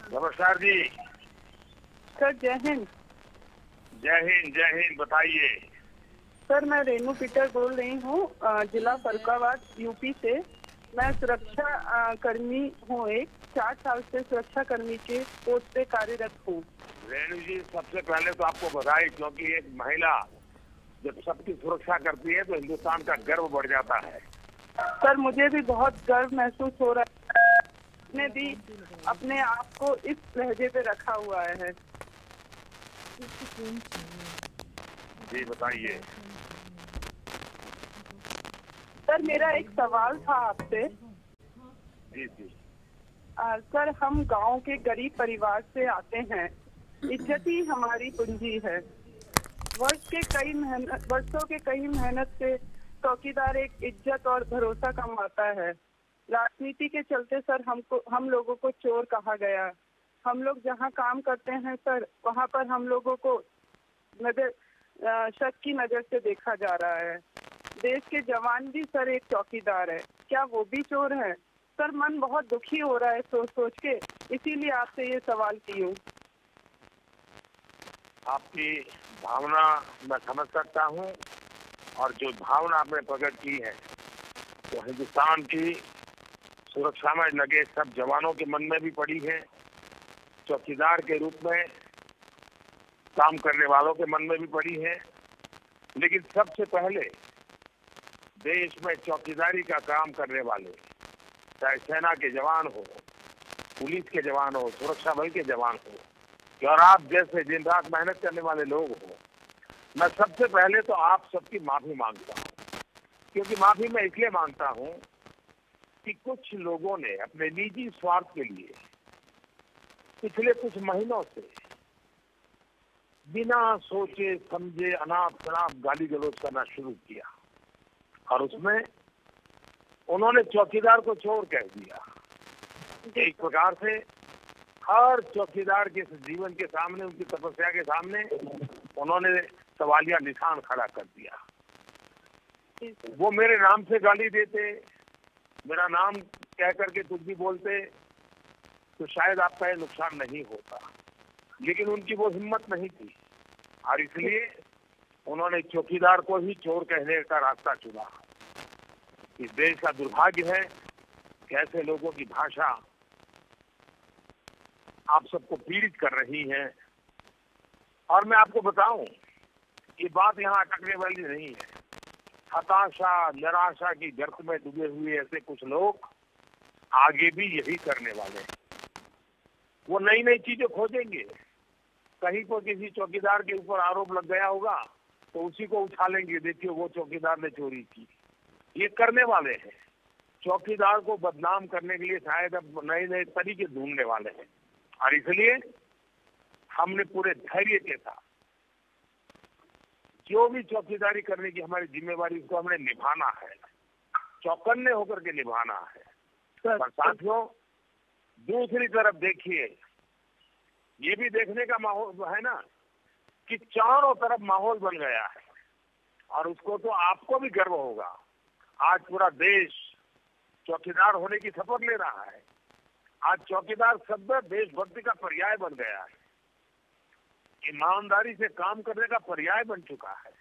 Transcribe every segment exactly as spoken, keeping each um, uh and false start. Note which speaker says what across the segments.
Speaker 1: नमस्कार जी।
Speaker 2: सर जय हिंद।
Speaker 1: जय हिंद जय हिंद, बताइए।
Speaker 2: सर मैं रेनू पीटर बोल रही हूँ, जिला फरुखाबाद यूपी से। मैं सुरक्षा अ, कर्मी हूँ, एक चार साल से सुरक्षा कर्मी के पोस्ट पे कार्यरत हूँ।
Speaker 1: रेणु जी, सबसे पहले तो आपको बधाई, क्योंकि एक महिला जब सबकी सुरक्षा करती है तो हिंदुस्तान का गर्व बढ़ जाता है।
Speaker 2: सर मुझे भी बहुत गर्व महसूस हो रहा है, ने भी अपने आप को इस लहजे पे रखा हुआ है।
Speaker 1: जी बताइए।
Speaker 2: सर मेरा एक सवाल था आपसे।
Speaker 1: जी जी।
Speaker 2: आ, सर हम गांव के गरीब परिवार से आते हैं। इज्जत ही हमारी पूंजी है। वर्ष के कई मेहनत वर्षों के कई मेहनत से चौकीदार एक इज्जत और भरोसा कमाता है। राजनीति के चलते सर हमको हम लोगों को चोर कहा गया। हम लोग जहां काम करते हैं सर, वहां पर हम लोगों को नजर शक की नजर से देखा जा रहा है। देश के जवान भी सर एक चौकीदार है, क्या वो भी चोर है? सर मन बहुत दुखी हो रहा है सोच सोच के, इसीलिए आपसे ये सवाल की हूँ।
Speaker 1: आपकी भावना मैं समझ सकता हूँ, और जो भावना आपने प्रकट की है तो हिंदुस्तान की सुरक्षा में लगे सब जवानों के मन में भी पड़ी है, चौकीदार के रूप में काम करने वालों के मन में भी पड़ी है। लेकिन सबसे पहले देश में चौकीदारी का काम करने वाले, चाहे सेना के जवान हो, पुलिस के जवान हो, सुरक्षा बल के जवान हो, और आप जैसे दिन रात मेहनत करने वाले लोग हो, मैं सबसे पहले तो आप सबकी माफी मांगता हूँ। क्योंकि माफी मैं इसलिए मांगता हूँ कि कुछ लोगों ने अपने निजी स्वार्थ के लिए पिछले कुछ महीनों से बिना सोचे समझे अनाप शनाप गाली गलौज करना शुरू किया, और उसमें उन्होंने चौकीदार को चोर कह दिया। एक प्रकार से हर चौकीदार के जीवन के सामने, उनकी तपस्या के सामने उन्होंने सवालिया निशान खड़ा कर दिया। वो मेरे नाम से गाली देते, मेरा नाम कह करके कुछ भी बोलते तो शायद आपका ये नुकसान नहीं होता, लेकिन उनकी वो हिम्मत नहीं थी, और इसलिए उन्होंने चौकीदार को ही चोर कहने का रास्ता चुना। इस देश का दुर्भाग्य है कि ऐसे लोगों की भाषा आप सबको पीड़ित कर रही है। और मैं आपको बताऊं, ये बात यहाँ अटकने वाली नहीं है। हताशा निराशा की गर्त में डूबे हुए ऐसे कुछ लोग आगे भी यही करने वाले हैं। वो नई नई चीजें खोजेंगे। कहीं को किसी चौकीदार के ऊपर आरोप लग गया होगा तो उसी को उछालेंगे, देखिए वो चौकीदार ने चोरी की। ये करने वाले हैं, चौकीदार को बदनाम करने के लिए शायद अब नए नए तरीके ढूंढने वाले हैं। और इसलिए हमने पूरे धैर्य के साथ जो भी चौकीदारी करने की हमारी जिम्मेवारी, उसको हमने निभाना है, चौकन्ने होकर के निभाना है। पर साथियों, दूसरी तरफ देखिए, ये भी देखने का माहौल है ना कि चारों तरफ माहौल बन गया है, और उसको तो आपको भी गर्व होगा। आज पूरा देश चौकीदार होने की शपथ ले रहा है। आज चौकीदार शब्द देशभक्ति का पर्याय बन गया है, ईमानदारी से काम करने का पर्याय बन चुका है।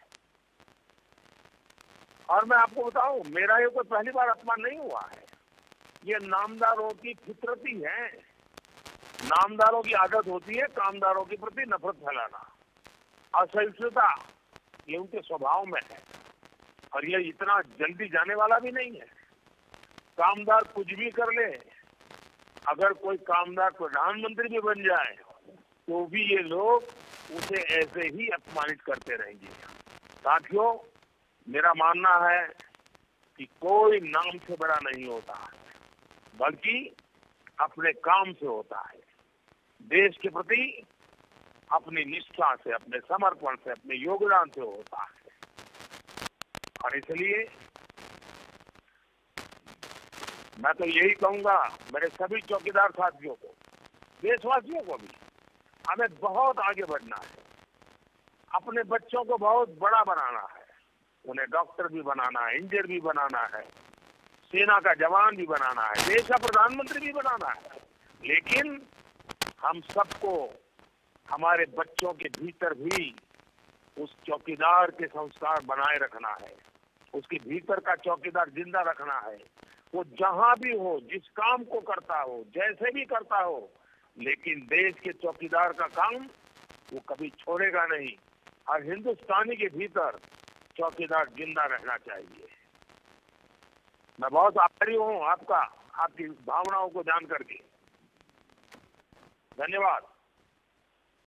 Speaker 1: और मैं आपको बताऊं, मेरा ये कोई पहली बार अपमान नहीं हुआ है। ये नामदारों की फितरती है, नामदारों की आदत होती है कामदारों के प्रति नफरत फैलाना, असहिष्णुता, ये उनके स्वभाव में है, और ये इतना जल्दी जाने वाला भी नहीं है। कामदार कुछ भी कर ले, अगर कोई कामदार प्रधानमंत्री भी बन जाए तो भी ये लोग उसे ऐसे ही अपमानित करते रहेंगे। साथियों, मेरा मानना है कि कोई नाम से बड़ा नहीं होता है, बल्कि अपने काम से होता है। देश के प्रति अपनी निष्ठा से, अपने समर्पण से, अपने योगदान से होता है। और इसलिए मैं तो यही कहूंगा मेरे सभी चौकीदार साथियों को, देशवासियों को भी, हमें बहुत आगे बढ़ना है। अपने बच्चों को बहुत बड़ा बनाना है, उन्हें डॉक्टर भी बनाना है, इंजीनियर भी बनाना है, सेना का जवान भी बनाना है, देश का प्रधानमंत्री भी बनाना है। लेकिन हम सबको हमारे बच्चों के भीतर भी उस चौकीदार के संस्कार बनाए रखना है, उसके भीतर का चौकीदार जिंदा रखना है। वो जहां भी हो, जिस काम को करता हो, जैसे भी करता हो, लेकिन देश के चौकीदार का काम वो कभी छोड़ेगा नहीं। और हिंदुस्तानी के भीतर चौकीदार जिंदा रहना चाहिए। मैं बहुत आभारी हूँ आपका, आपकी भावनाओं को जान करके। धन्यवाद।